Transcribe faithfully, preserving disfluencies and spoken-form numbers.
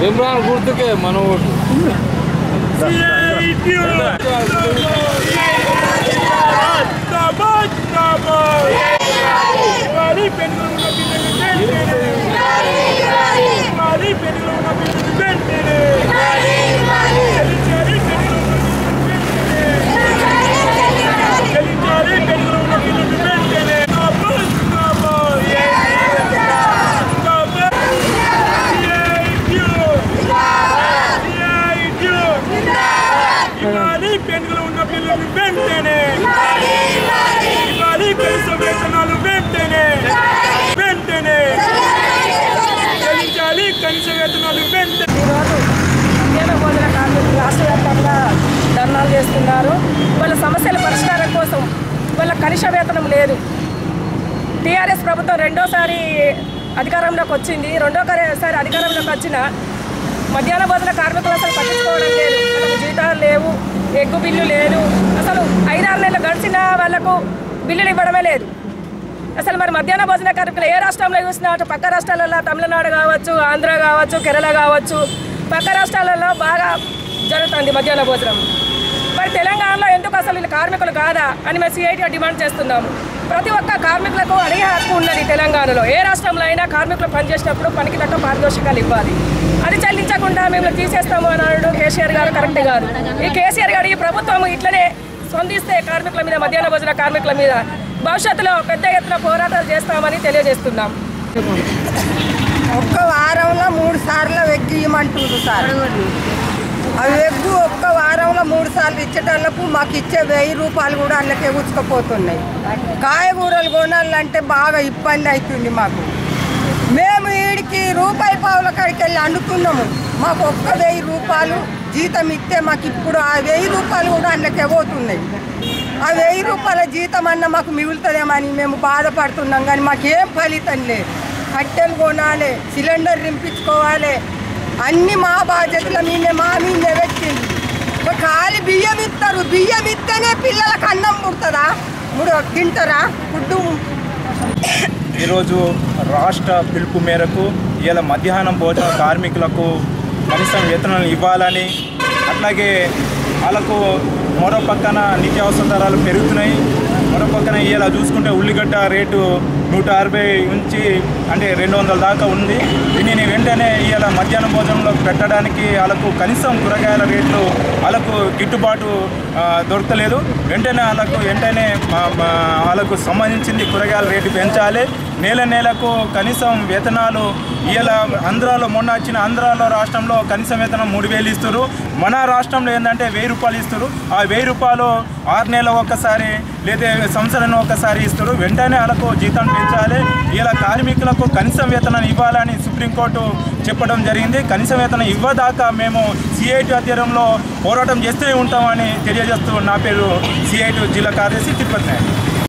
ఇమ్రాన్ గుర్తుకే మన ఓటు. రాష్ట్ర వ్యాప్తంగా ధర్నాలు చేస్తున్నారు. వాళ్ళ సమస్యల పరిష్కారం కోసం వాళ్ళ కనీస వేతనం లేదు. టీఆర్ఎస్ ప్రభుత్వం రెండోసారి అధికారంలోకి వచ్చింది. రెండోసారి అధికారంలోకి వచ్చిన మధ్యాహ్న భోజన కార్మికులు అసలు పట్టించుకోవడం లేదు. వాళ్ళకు జీతాలు లేవు, ఎగ్గు బిల్లు లేదు. అసలు ఐదారు నెలలు గడిచినా వాళ్ళకు బిల్లులు ఇవ్వడమే లేదు. అసలు మరి మధ్యాహ్న భోజన కార్మికులు ఏ రాష్ట్రంలో చూసినా అటు పక్క రాష్ట్రాలలో తమిళనాడు కావచ్చు, ఆంధ్ర కావచ్చు, కేరళ కావచ్చు, పక్క రాష్ట్రాలలో బాగా జరుగుతుంది మధ్యాహ్న భోజనం. మరి తెలంగాణలో ఎందుకు అసలు వీళ్ళు కార్మికులు కాదా అని మేము సిఐటిగా డిమాండ్ చేస్తున్నాము. ప్రతి ఒక్క కార్మికులకు అడిగే హక్కు ఉన్నది తెలంగాణలో. ఏ రాష్ట్రంలో అయినా కార్మికులు పనిచేసినప్పుడు పనికి తగ్గ పారితోషికాలు ఇవ్వాలి. అది చెల్లించకుండా మేము తీసేస్తాము అని అనడం కేసీఆర్ గారు కరెక్ట్ కాదు. ఈ కేసీఆర్ గారు ఈ ప్రభుత్వం ఇట్లనే స్పందిస్తే కార్మికుల మీద, మధ్యాహ్న భోజన కార్మికుల మీద భవిష్యత్తులో పెద్ద ఎత్తున పోరాటాలు చేస్తామని తెలియజేస్తున్నాం. ఒక్క వారంలో మూడు సార్లు వెగ్గియమంటున్నారు సార్. అవి వెగ్గు ఒక్క వారంలో మూడు సార్లు ఇచ్చేటోళ్లకు మాకు ఇచ్చే వెయ్యి రూపాయలు కూడా అందుకే ఉచ్చుకపోతున్నాయి. కాయగూరలు కొనాలంటే బాగా ఇబ్బంది అవుతుంది మాకు. మేము వీడికి రూపాయి పావుల కాడికి వెళ్ళి అండుతున్నాము. మాకు ఒక్క వెయ్యి రూపాయలు జీతం ఇస్తే మాకు ఇప్పుడు ఆ వెయ్యి రూపాయలు కూడా అందుకే పోతున్నాయి. ఆ వెయ్యి రూపాయల జీతం అన్న మాకు మిగులుతుందేమని మేము బాధపడుతున్నాం. కానీ మాకేం ఫలితం లేదు. కట్టెలు కొనాలి, సిలిండర్ నింపించుకోవాలి, అన్ని మా బాధ్యతల మీదే మా మీదే పెట్టింది. ఖాళీ బియ్యం ఇస్తారు. బియ్యం ఇస్తేనే పిల్లలకు అన్నం పుడుతుందా? మూడు తింటారా ఫుడ్డు? ఈరోజు రాష్ట్ర పిలుపు మేరకు ఇలా మధ్యాహ్నం భోజన కార్మికులకు కనీసం వేతనాలు ఇవ్వాలని, అట్లాగే వాళ్ళకు మరో పక్కన నిత్యావసర ధరలు పెరుగుతున్నాయి. మరో పక్కన ఇలా చూసుకుంటే ఉల్లిగడ్డ రేటు నూట అరవై నుంచి అంటే రెండు వందల దాకా ఉంది. దీనిని వెంటనే ఇలా మధ్యాహ్నం భోజనంలో పెట్టడానికి వాళ్ళకు కనీసం కూరగాయల రేట్లు వాళ్ళకు గిట్టుబాటు దొరకలేదు. వెంటనే వాళ్ళకు వెంటనే వాళ్ళకు సంబంధించింది కూరగాయల రేటు పెంచాలి. నెల నెలకు కనీసం వేతనాలు ఇలా ఆంధ్రాలో మొన్న వచ్చిన ఆంధ్రాలో రాష్ట్రంలో కనీస వేతనం మూడు వేలు ఇస్తారు. మన రాష్ట్రంలో ఏంటంటే వెయ్యి రూపాయలు ఇస్తారు. ఆ వెయ్యి రూపాయలు ఆరు నెలల ఒకసారి లేదా సంవత్సరం ఒకసారి ఇస్తారు. వెంటనే వాళ్ళకు జీతం పెంచాలి. ఇలా కార్మికులకు కనీస వేతనం ఇవ్వాలని సుప్రీంకోర్టు చెప్పడం జరిగింది. కనీస వేతనం ఇవ్వదాకా మేము సిఐటి ఆధ్వర్యంలో పోరాటం చేస్తూనే ఉంటామని తెలియజేస్తూ నా పేరు సిఐటి జిల్లా కార్యదర్శి తిరుపతి నాయుడు.